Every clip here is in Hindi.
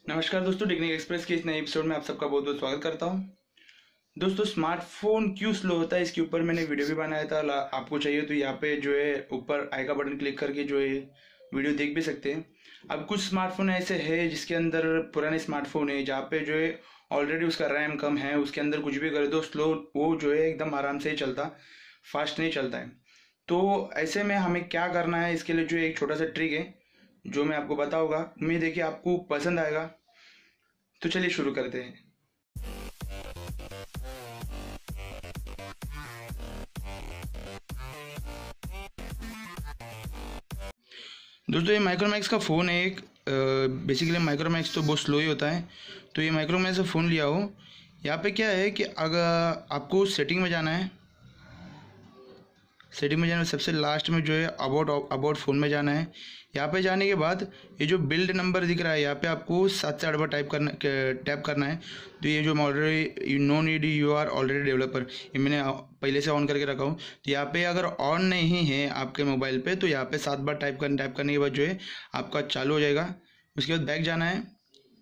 नमस्कार दोस्तों, टेक्निक एक्सप्रेस के इस नए एपिसोड में आप सबका बहुत बहुत स्वागत करता हूं। दोस्तों, स्मार्टफोन क्यों स्लो होता है इसके ऊपर मैंने वीडियो भी बनाया था। आपको चाहिए तो यहाँ पे जो है ऊपर आई का बटन क्लिक करके जो है वीडियो देख भी सकते हैं। अब कुछ स्मार्टफोन ऐसे है जिसके अंदर पुराने स्मार्टफोन है जहाँ पे जो है ऑलरेडी उसका रैम कम है, उसके अंदर कुछ भी कर दो स्लो वो जो है एकदम आराम से ही चलता, फास्ट नहीं चलता है। तो ऐसे में हमें क्या करना है, इसके लिए जो एक छोटा सा ट्रिक है जो मैं आपको बताऊंगा। उम्मीद है कि आपको पसंद आएगा। तो चलिए शुरू करते हैं। दोस्तों, ये माइक्रोमैक्स का फ़ोन है एक। बेसिकली माइक्रोमैक्स तो बहुत स्लो ही होता है। तो ये माइक्रोमैक्स का फ़ोन लिया हो। यहाँ पे क्या है कि अगर आपको सेटिंग में जाना है, सबसे लास्ट में जो है अबाउट फ़ोन में जाना है। यहाँ पे जाने के बाद ये जो बिल्ड नंबर दिख रहा है यहाँ पे आपको 7 से 8 बार टैप करना है। तो ये जो already no need you are already developer, ये मैंने पहले से ऑन करके रखा हूँ। तो यहाँ पे अगर ऑन नहीं है आपके मोबाइल पे तो यहाँ पे 7 बार टैप करने के बाद जो है आपका चालू हो जाएगा। उसके बाद बैक जाना है।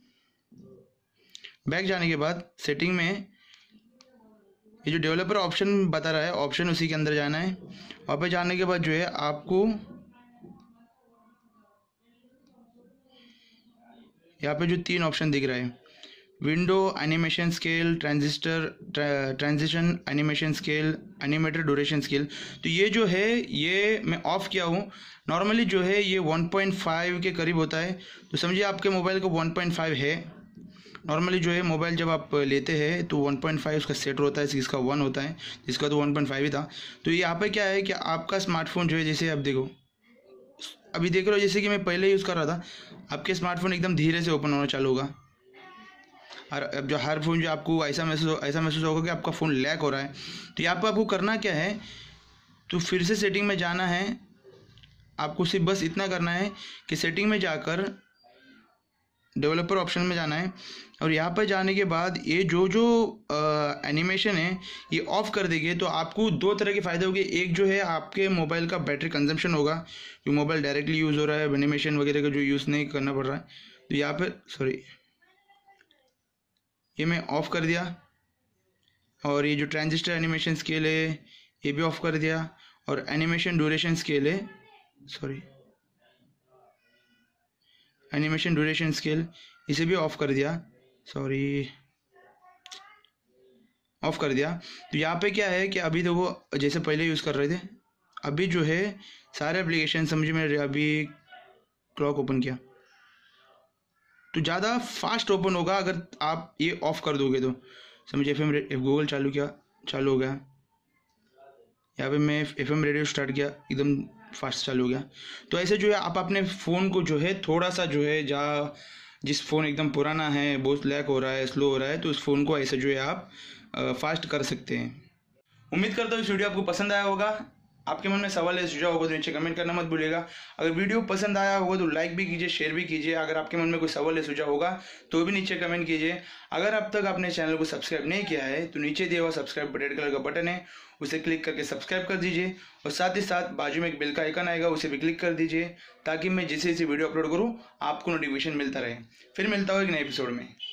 बैक जाने के बाद सेटिंग में ये जो डेवलपर ऑप्शन बता रहा है ऑप्शन, उसी के अंदर जाना है। वहाँ पे जाने के बाद जो है आपको यहाँ पे जो 3 ऑप्शन दिख रहा है, window animation scale, transition animation scale, animated duration scale. तो ये जो है ये मैं ऑफ़ किया हूँ। नॉर्मली जो है ये 1.5 के करीब होता है। तो समझिए आपके मोबाइल का 1.5 है। नॉर्मली जो है मोबाइल जब आप लेते हैं तो 1.5 उसका सेट होता है, इसका 1 होता है, इसका तो 1.5 ही था। तो यहाँ पे क्या है कि आपका स्मार्टफोन जो है, जैसे आप देखो अभी देख रहे हो जैसे कि मैं पहले यूज़ कर रहा था, आपके स्मार्टफोन एकदम धीरे से ओपन होना चालू होगा। और अब जो हर फ़ोन जो आपको ऐसा महसूस होगा कि आपका फ़ोन लैग हो रहा है। तो यहाँ पर आपको करना क्या है, तो फिर से सेटिंग में जाना है। आपको सिर्फ बस इतना करना है कि सेटिंग में जाकर डेवलपर ऑप्शन में जाना है और यहाँ पर जाने के बाद ये जो एनिमेशन है ये ऑफ़ कर देंगे तो आपको 2 तरह के फ़ायदे होंगे। एक जो है आपके मोबाइल का बैटरी कंजम्पशन होगा, जो मोबाइल डायरेक्टली यूज़ हो रहा है, एनिमेशन वगैरह का जो यूज़ नहीं करना पड़ रहा है। तो यहाँ पर ये मैं ऑफ़ कर दिया। और ये जो ट्रांजिस्टर एनिमेशन स्केल है ये भी ऑफ़ कर दिया। और एनिमेशन ड्यूरेशन स्केल है, एनिमेशन ड्यूरेशन स्केल इसे भी ऑफ़ कर दिया, ऑफ़ कर दिया। तो यहाँ पे क्या है कि अभी तो वो जैसे पहले यूज़ कर रहे थे, अभी जो है सारे एप्लीकेशन समझिए मैंने अभी क्लॉक ओपन किया तो ज़्यादा फास्ट ओपन होगा अगर आप ये ऑफ़ कर दोगे। तो समझिए गूगल चालू किया, चालू हो गया। यहाँ पे मैं FM रेडियो स्टार्ट किया, एकदम फास्ट चालू हो गया। तो ऐसे जो है आप अपने फ़ोन को जो है थोड़ा सा जो है जिस फ़ोन एकदम पुराना है, बहुत लैग हो रहा है, स्लो हो रहा है, तो उस फ़ोन को ऐसे जो है आप फास्ट कर सकते हैं। उम्मीद करता हूँ इस वीडियो आपको पसंद आया होगा। आपके मन में सवाल है, सुझाव होगा तो नीचे कमेंट करना मत भूलिएगा। अगर वीडियो पसंद आया होगा तो लाइक भी कीजिए, शेयर भी कीजिए। अगर आपके मन में कोई सवाल है, सुझाव होगा तो भी नीचे कमेंट कीजिए। अगर अब तक आपने चैनल को सब्सक्राइब नहीं किया है तो नीचे दिया हुआ सब्सक्राइब रेड कलर का बटन है, उसे क्लिक करके सब्सक्राइब कर दीजिए। और साथ ही साथ बाजू में एक बेल का आइकन आएगा, उसे भी क्लिक कर दीजिए ताकि मैं जैसे जैसे वीडियो अपलोड करूँ आपको नोटिफिकेशन मिलता रहे। फिर मिलता हूँ एक नए एपिसोड में।